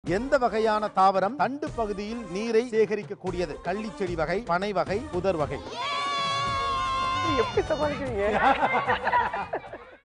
எந்த வகையான தாவரம் தண்டு பகுதியில் நீரை சேகரிக்கக்கூடியது? கள்ளிச்செடி வகை, பனை வகை, புதர் வகை. எப்படி சமாளிக்கிறீங்க?